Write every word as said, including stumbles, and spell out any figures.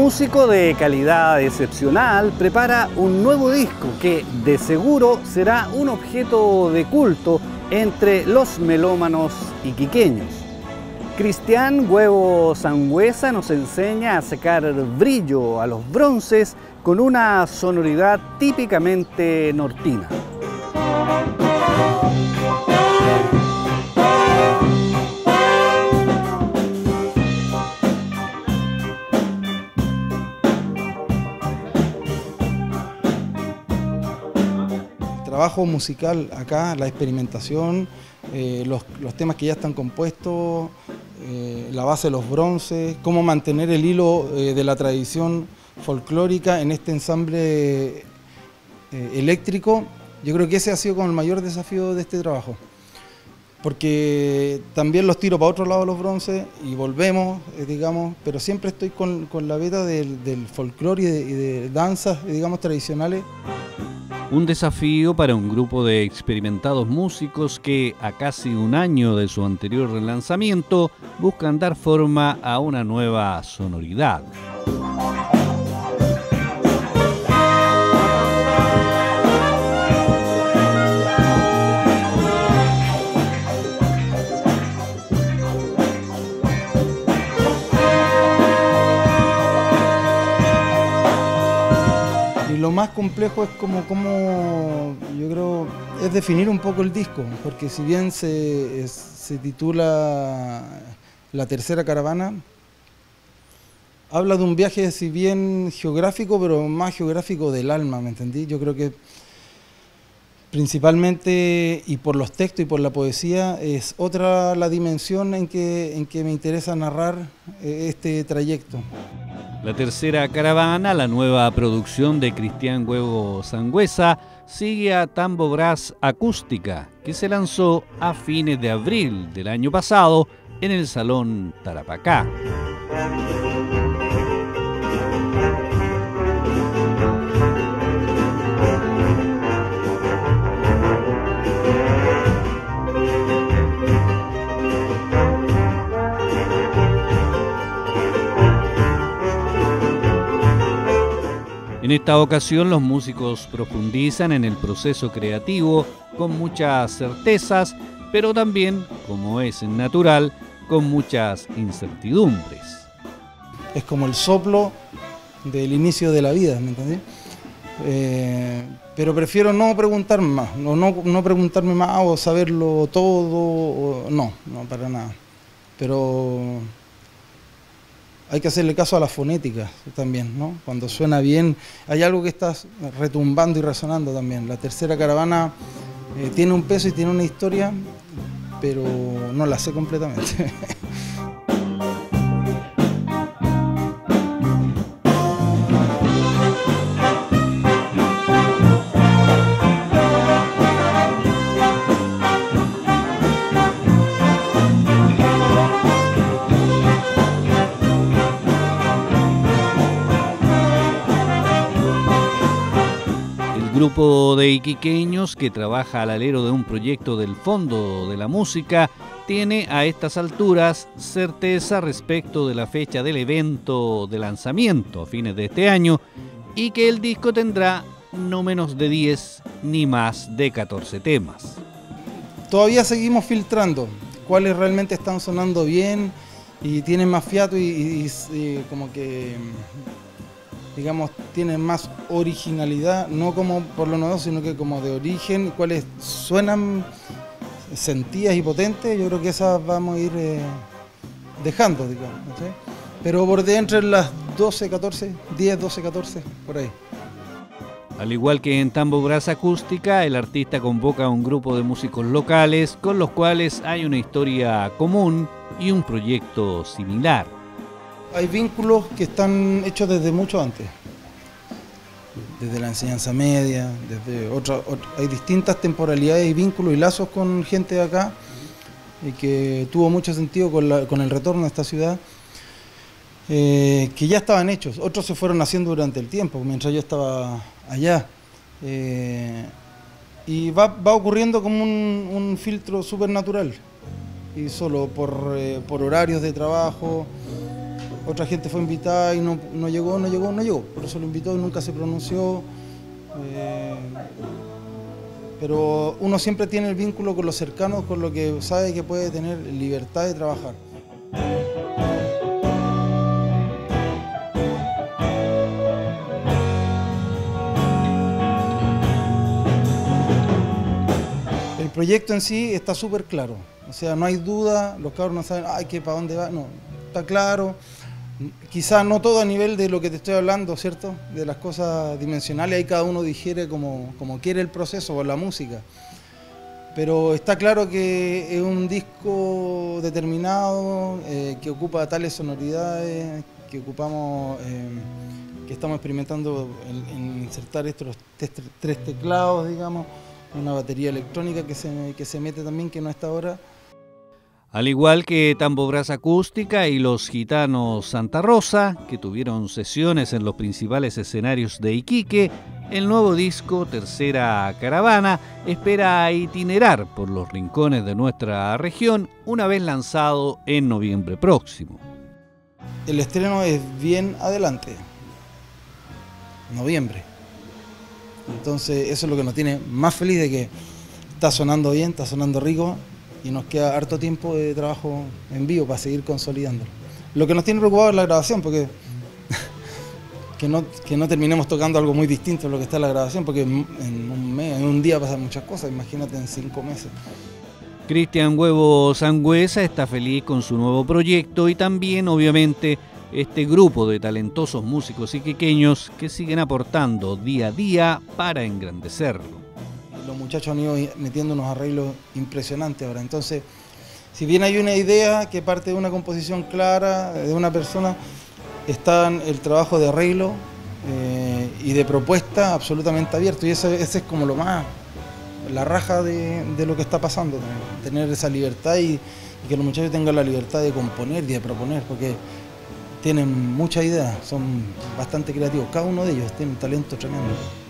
músico de calidad excepcional prepara un nuevo disco que de seguro será un objeto de culto entre los melómanos iquiqueños. Cristian Huevo Sangüesa nos enseña a sacar brillo a los bronces con una sonoridad típicamente nortina. El trabajo musical acá, la experimentación, eh, los, los temas que ya están compuestos, eh, la base de los bronces, cómo mantener el hilo eh, de la tradición folclórica en este ensamble eh, eléctrico. Yo creo que ese ha sido como el mayor desafío de este trabajo, porque también los tiro para otro lado los bronces y volvemos, eh, digamos, pero siempre estoy con, con la veta del, del folclore y de, y de danzas, digamos, tradicionales. Un desafío para un grupo de experimentados músicos que, a casi un año de su anterior relanzamiento, buscan dar forma a una nueva sonoridad. Lo más complejo es como, como, yo creo, es definir un poco el disco, porque si bien se, es, se titula La Tercera Caravana, habla de un viaje, si bien geográfico, pero más geográfico del alma, ¿me entendí? Yo creo que principalmente, y por los textos y por la poesía, es otra la dimensión en que, en que me interesa narrar este trayecto. La Tercera Caravana, la nueva producción de Cristian Huevo Sangüesa, sigue a Tambo Brass Acústica, que se lanzó a fines de abril del año pasado en el Salón Tarapacá. En esta ocasión los músicos profundizan en el proceso creativo con muchas certezas, pero también, como es natural, con muchas incertidumbres. Es como el soplo del inicio de la vida, ¿me entendés? Eh, pero prefiero no preguntarme más, no, no, no preguntarme más o saberlo todo, o, no, no para nada. Pero hay que hacerle caso a la fonética también, ¿no? Cuando suena bien, hay algo que está retumbando y resonando también. La Tercera Caravana eh, tiene un peso y tiene una historia, pero no la sé completamente. Grupo de iquiqueños que trabaja al alero de un proyecto del Fondo de la Música tiene a estas alturas certeza respecto de la fecha del evento de lanzamiento a fines de este año y que el disco tendrá no menos de diez ni más de catorce temas. Todavía seguimos filtrando cuáles realmente están sonando bien y tienen más fiato y, y, y como que, digamos, tienen más originalidad, no como por lo nuevo, sino que como de origen, cuáles suenan sentidas y potentes. Yo creo que esas vamos a ir eh, dejando, digamos, ¿sí? Pero por dentro en las doce, catorce, diez, doce, catorce, por ahí. Al igual que en Tambo Brass Acústica, el artista convoca a un grupo de músicos locales con los cuales hay una historia común y un proyecto similar. Hay vínculos que están hechos desde mucho antes, desde la enseñanza media, desde otra, otra, hay distintas temporalidades y vínculos y lazos con gente de acá y que tuvo mucho sentido con, la, con el retorno a esta ciudad, eh, que ya estaban hechos, otros se fueron haciendo durante el tiempo, mientras yo estaba allá, eh, y va, va ocurriendo como un, un filtro súper natural, y solo por, eh, por horarios de trabajo, otra gente fue invitada y no, no llegó, no llegó, no llegó. Por eso lo invitó y nunca se pronunció. Eh, pero uno siempre tiene el vínculo con los cercanos, con lo que sabe que puede tener libertad de trabajar. El proyecto en sí está súper claro, o sea, no hay duda, los cabros no saben, ay, ¿qué, para dónde va? No, está claro. Quizás no todo a nivel de lo que te estoy hablando, ¿cierto? De las cosas dimensionales, ahí cada uno digiere como, como quiere el proceso o la música. Pero está claro que es un disco determinado, eh, que ocupa tales sonoridades, que ocupamos, eh, que estamos experimentando en, en insertar estos tres, tres teclados, digamos, una batería electrónica que se, que se mete también, que no está ahora. Al igual que Tambo Brasa Acústica y los Gitanos Santa Rosa, que tuvieron sesiones en los principales escenarios de Iquique, el nuevo disco Tercera Caravana espera itinerar por los rincones de nuestra región una vez lanzado en noviembre próximo. El estreno es bien adelante, noviembre. Entonces eso es lo que nos tiene más feliz, de que está sonando bien, está sonando rico. Y nos queda harto tiempo de trabajo en vivo para seguir consolidando. Lo que nos tiene preocupado es la grabación, porque que no, que no terminemos tocando algo muy distinto a lo que está en la grabación, porque en un mes, en un día pasan muchas cosas, imagínate en cinco meses. Cristian Huevo Sangüesa está feliz con su nuevo proyecto y también, obviamente, este grupo de talentosos músicos iquiqueños que siguen aportando día a día para engrandecerlo. Los muchachos han ido metiendo unos arreglos impresionantes ahora. Entonces, si bien hay una idea que parte de una composición clara, de una persona, está el trabajo de arreglo eh, y de propuesta absolutamente abierto. Y ese, ese es como lo más, la raja de, de lo que está pasando, tener esa libertad y, y que los muchachos tengan la libertad de componer y de proponer, porque tienen muchas ideas, son bastante creativos. Cada uno de ellos tiene un talento tremendo.